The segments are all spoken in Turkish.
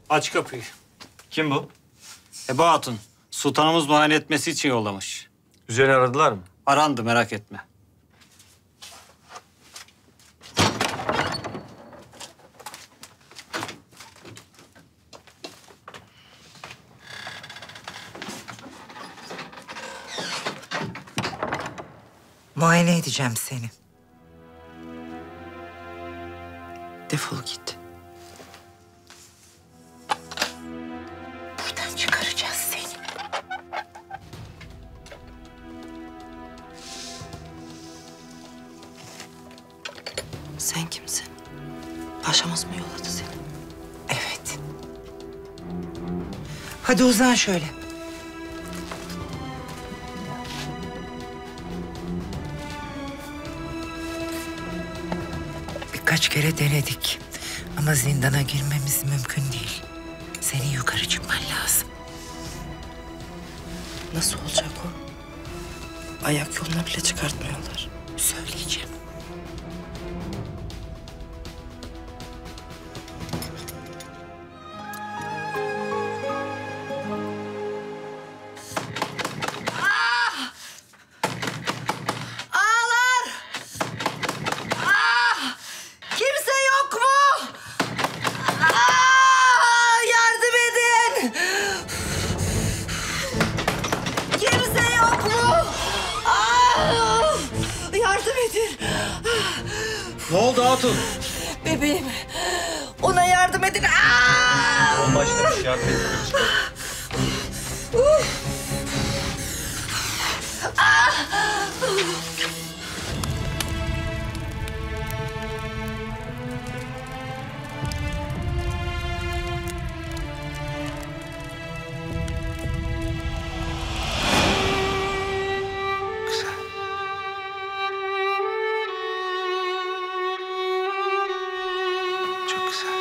Aç kapıyı. Kim bu? Eba Hatun. Sultanımız muayene etmesi için yollamış. Üzerine aradılar mı? Arandı, merak etme. Muayene edeceğim seni. Defol git. Buradan çıkaracağız seni. Sen kimsin? Paşamız mı yolladı seni? Evet. Hadi uzan şöyle. Birkaç kere denedik. Ama zindana girmemiz mümkün değil. Senin yukarı çıkman lazım. Nasıl olacak o? Ayak yoluna bile çıkartmıyorlar. Söyleyeceğim. Kimse yok mu? Yardım edin! Kimse yok mu? Yardım edin! Ne oldu Hatun? Bebeğim, ona yardım edin! Başlamış yardım ediyoruz. Çok güzel.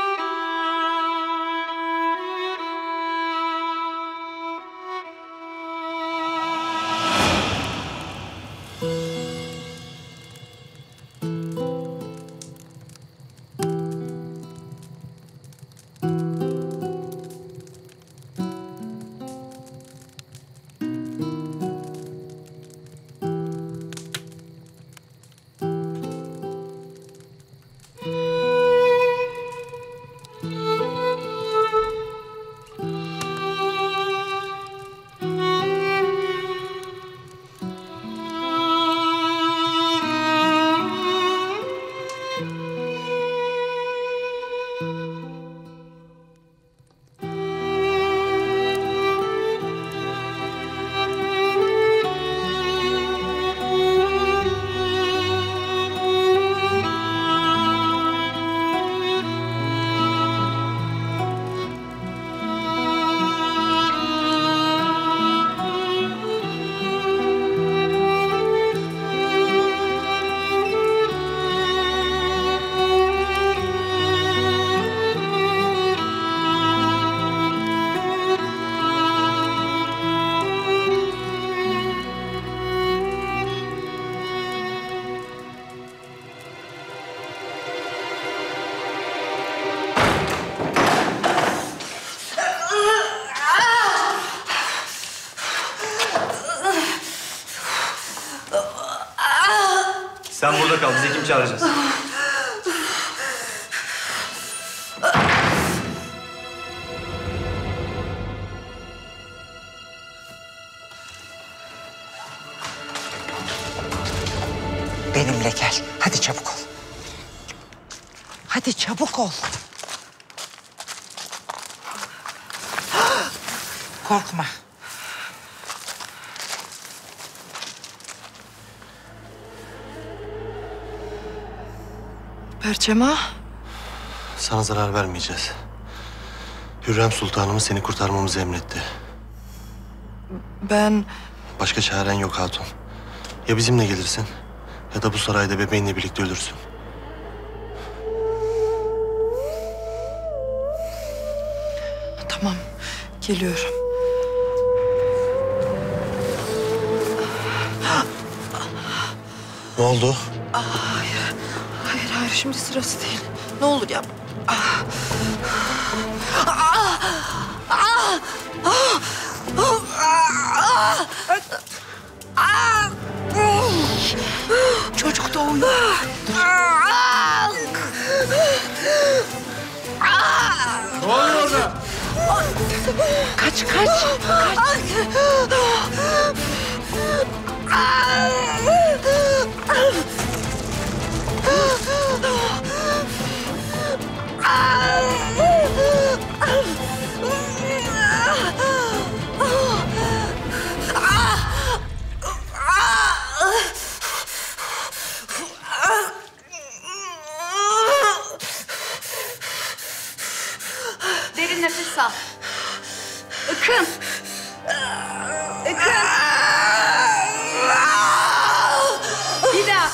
Sen burada kal. Biz hekim çağıracağız. Benimle gel. Hadi çabuk ol. Hadi çabuk ol. Korkma. Perçema, Sana zarar vermeyeceğiz. Hürrem Sultanımız seni kurtarmamızı emretti. ben... Başka çaren yok hatun. Ya bizimle gelirsin ya da bu sarayda bebeğinle birlikte ölürsün. Tamam, geliyorum. Ne oldu? Hayır, hayır, şimdi sırası değil. Ne olur yapma. Çocuk doğuyor. Ne oluyor orada? Kaç, kaç. Derin nefes al. Ikın. Ikın. Bir daha.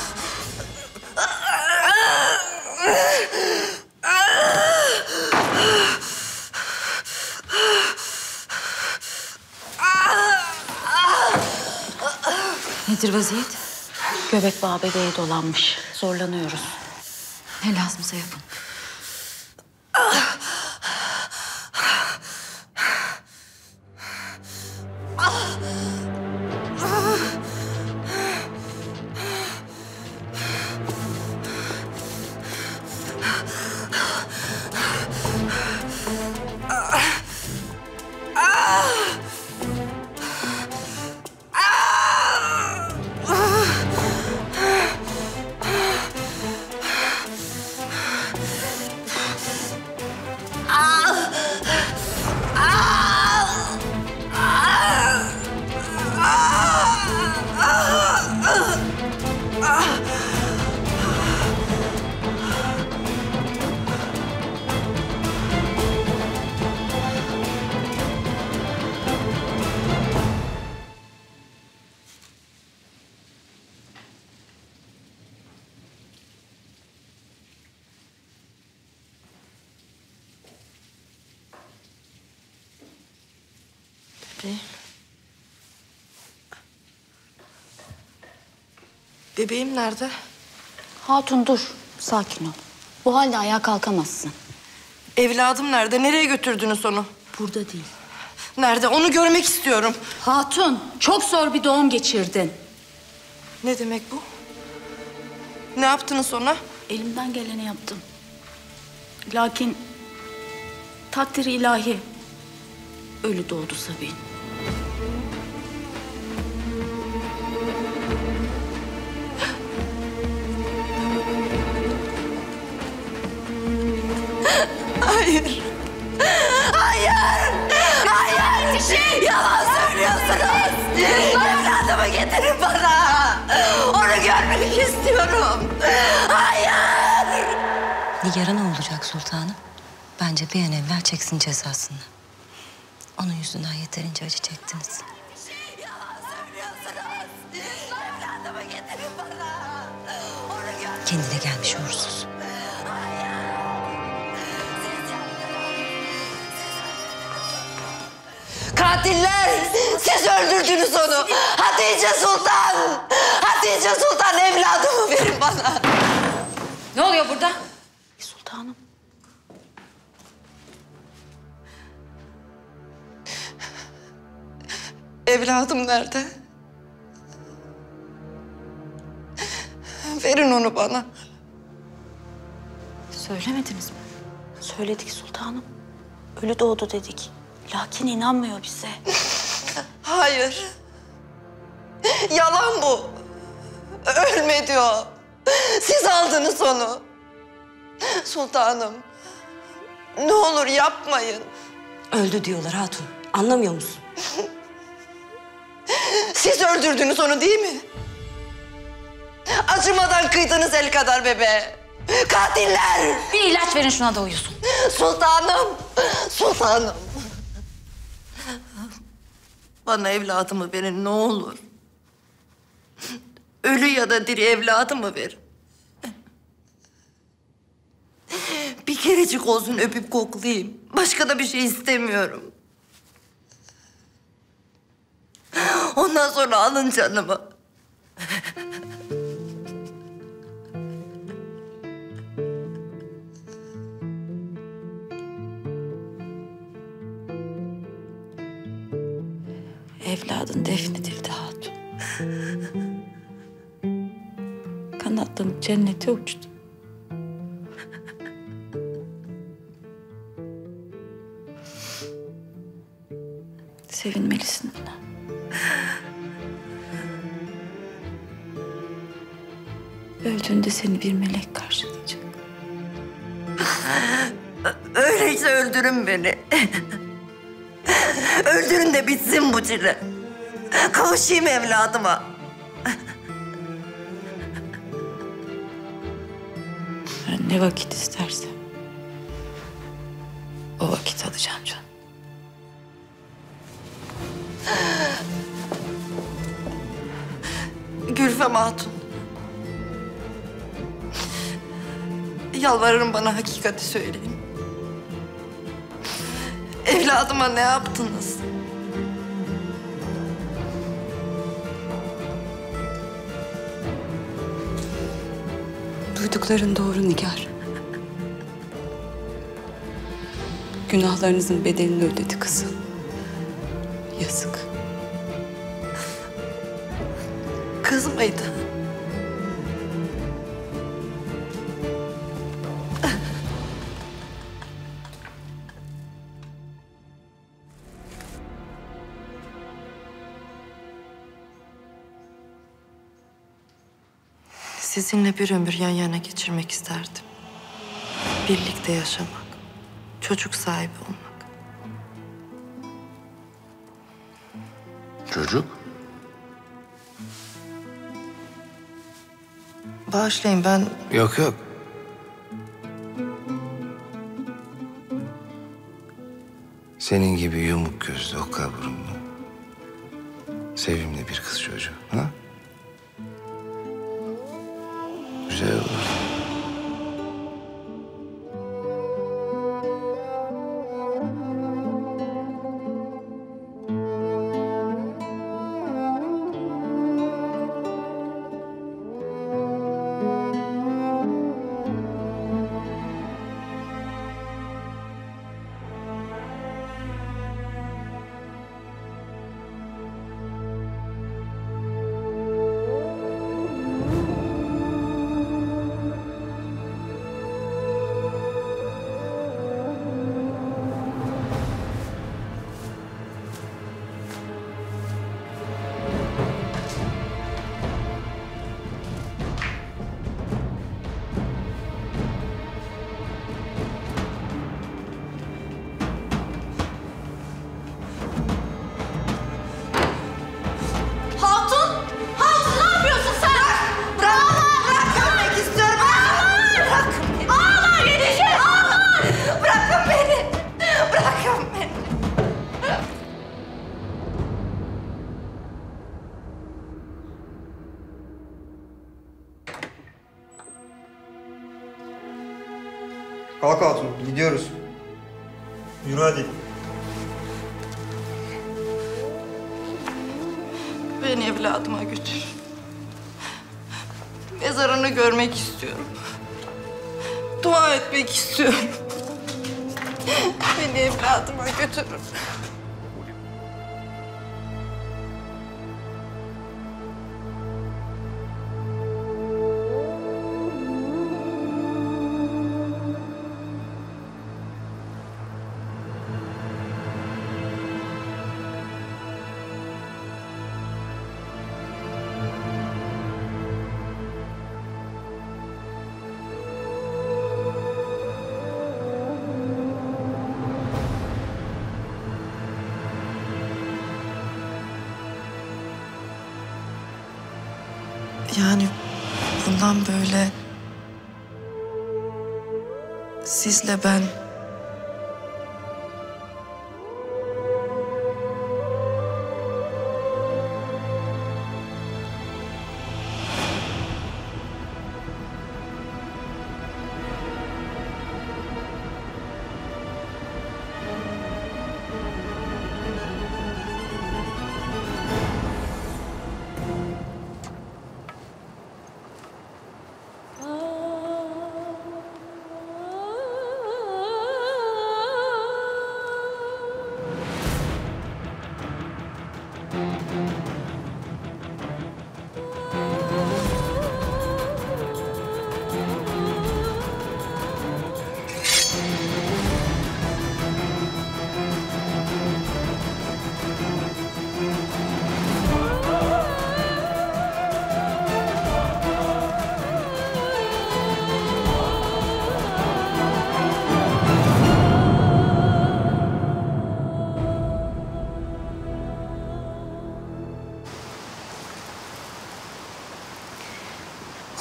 Nedir vaziyet? Göbek bağı bebeğe dolanmış. Zorlanıyoruz. Ne lazımsa yapın. Bebeğim nerede? Hatun dur. Sakin ol. Bu halde ayağa kalkamazsın. Evladım nerede? Nereye götürdünüz onu? Burada değil. Nerede? Onu görmek istiyorum. Hatun, çok zor bir doğum geçirdin. Ne demek bu? Ne yaptınız ona? Elimden geleni yaptım. Lakin takdiri ilahi ölü doğdu Sabine. Hayır. Hayır. Hayır. Yalan söylüyorsunuz. Evladımı getirin bana. Onu görmek istiyorum. Hayır. Nigar'a ne olacak sultanım? Bence bir an evvel çeksin cezasını. Onun yüzünden yeterince acı çektiniz. Yalan söylüyorsunuz. Evladımı getirin bana. Onu görmek Kendine gelmiş uğursuz. Katiller! Siz öldürdünüz onu! Hatice Sultan! Hatice Sultan evladımı verin bana! Ne oluyor burada? Sultanım. Evladım nerede? Verin onu bana. Söylemediniz mi? Söyledik sultanım. Ölü doğdu dedik. Lakin inanmıyor bize. Hayır. Yalan bu. Ölme diyor. Siz aldınız onu. Sultanım. Ne olur yapmayın. Öldü diyorlar hatun. Anlamıyor musun? Siz öldürdünüz onu değil mi? Acımadan kıydınız el kadar bebeğe. Katiller! Bir ilaç verin şuna da uyusun. Sultanım! Sultanım! Bana evladımı verin ne olur. Ölü ya da diri evladımı verin. Bir kerecik olsun öpüp koklayayım. Başka da bir şey istemiyorum. Ondan sonra alın canımı. evladın defnedildi hatun. Kanatlanıp cennete uçtu. Sevinmelisin buna. Öldüğünde seni bir melek karşılayacak. Öyleyse öldürün beni. Öldürün de bitsin bu çile. Kavuşayım evladıma. Ben ne vakit istersem o vakit alacağım canım. Gülfem Hatun. Yalvarırım bana hakikati söyleyin. Evladıma ne yaptınız? Duydukların doğru Nigar. Günahlarınızın bedelini ödedi kızım. Yazık. Kız mıydı? Sizinle bir ömür yan yana geçirmek isterdim. Birlikte yaşamak, çocuk sahibi olmak. Çocuk? Bağışlayın ben Yok yok. Senin gibi yumuk gözlü, okka burunlu, sevimli bir kız çocuğu. Ha? Güzel olur. Kalk hatun, gidiyoruz. Yürü hadi. beni evladıma götür. Mezarını görmek istiyorum. Dua etmek istiyorum. Beni evladıma götürün. Yani bundan böyle sizle ben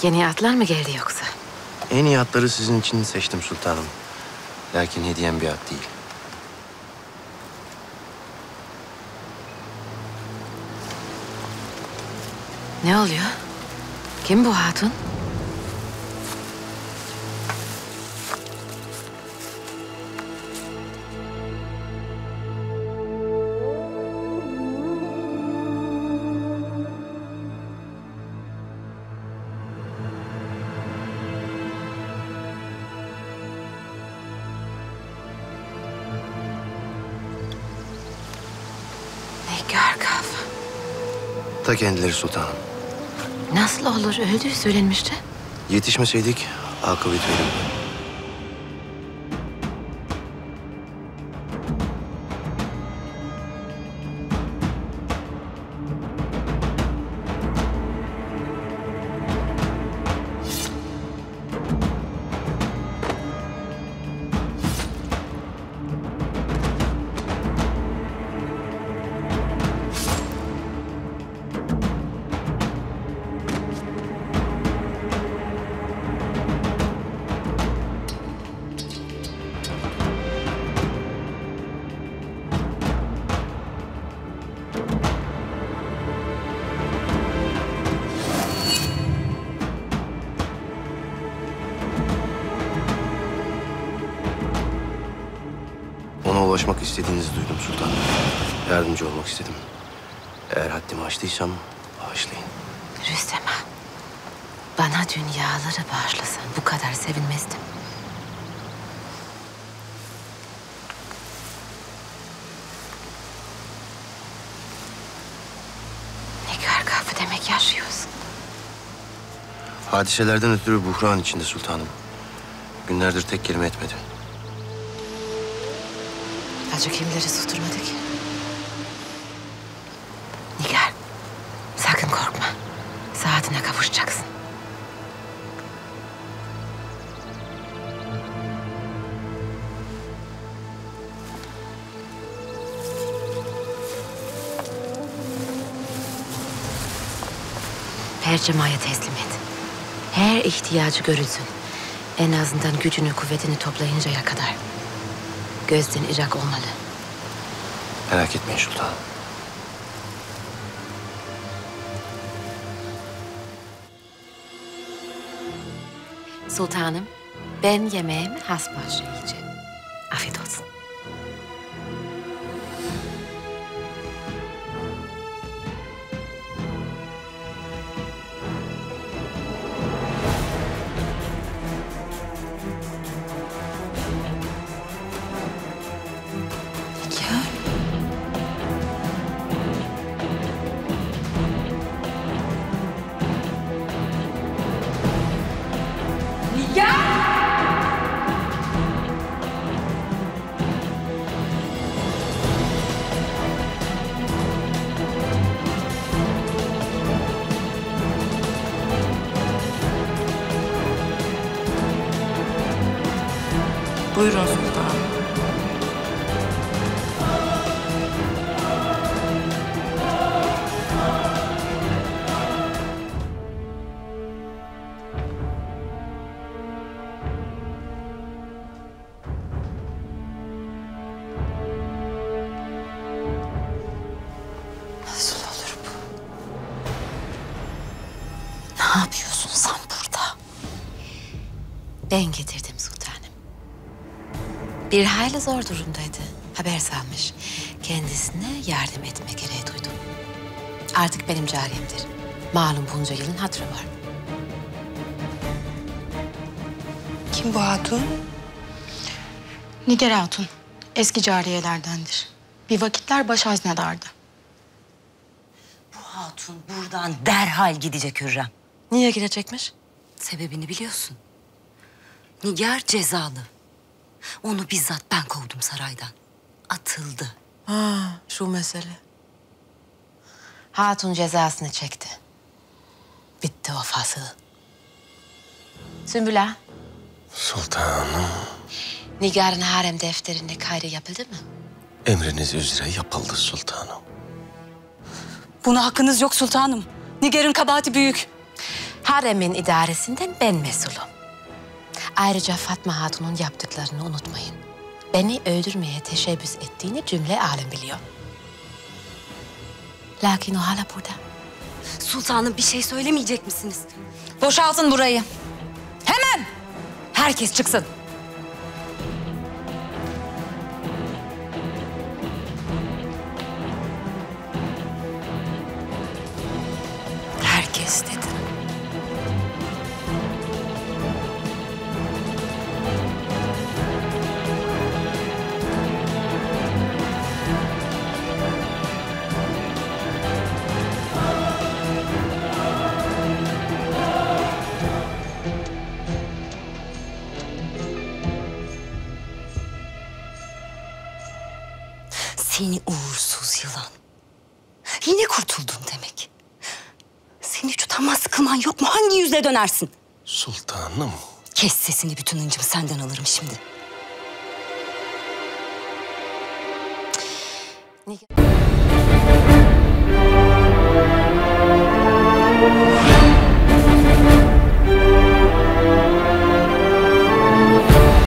Yeni atlar mı geldi yoksa? En iyi atları sizin için seçtim sultanım. Lakin hediyem bir at değil. Ne oluyor? Kim bu hatun? Nigar kafa. Ta kendileri sultanım. Nasıl olur? Öldüğü söylenmişti. Yetişmeseydik akıbet verirdi. Ona ulaşmak istediğinizi duydum sultanım. Yardımcı olmak istedim. Eğer haddimi aştıysam bağışlayın. Rüstem ağa, bana dünyaları bağışlasan bu kadar sevinmezdim. Nigar kafa demek yaşıyorsun. Hadiselerden ötürü buhran içinde sultanım. Günlerdir tek kelime etmedi. Acı kimleri susturmadı ki? Nigar, sakın korkma. Saatine kavuşacaksın. Percemaya teslim et. Her ihtiyacı görülsün. En azından gücünü, kuvvetini toplayıncaya kadar. Gözden ırak olmalı. Merak etmeyin sultanım. Sultanım, ben yemeğimi hasbaşı yiyeceğim. Afiyet olsun. Nigar. Buyurun sultanım. Nasıl olur bu? Ne yapıyorsun sen burada? Ben getirdim sultanım. Bir hayli zor durumdaydı. Haber salmış. Kendisine yardım etme gereği duydum. Artık benim cariyemdir. Malum bunca yılın hatırı var. Kim bu hatun? Nigar Hatun, eski cariyelerdendir. Bir vakitler baş haznedardı. Bu hatun buradan derhal gidecek Hürrem. Niye gidecekmiş? Sebebini biliyorsun. Nigar cezalı. Onu bizzat ben kovdum saraydan. Atıldı. Ha, şu mesele. Hatun cezasını çekti. Bitti o fasıl. Sümbül ağa, Sultanım, Nigar'ın harem defterinde kaydı yapıldı mı? emriniz üzere yapıldı sultanım. Buna hakkınız yok sultanım. Nigar'ın kabahati büyük. Haremin idaresinden ben mesulum. Ayrıca Fatma Hatun'un yaptıklarını unutmayın. Beni öldürmeye teşebbüs ettiğini cümle alem biliyor. Lakin o hala burada. Sultanım bir şey söylemeyecek misiniz? Boşaltın burayı. Hemen! Herkes çıksın. Herkes dedim. Seni uğursuz yılan. Yine kurtuldun demek. Senin hiç utanmaz sıkılman yok mu? Hangi yüzle dönersin? Sultanım. Kes sesini, bütün hıncımı senden alırım şimdi. Nigar.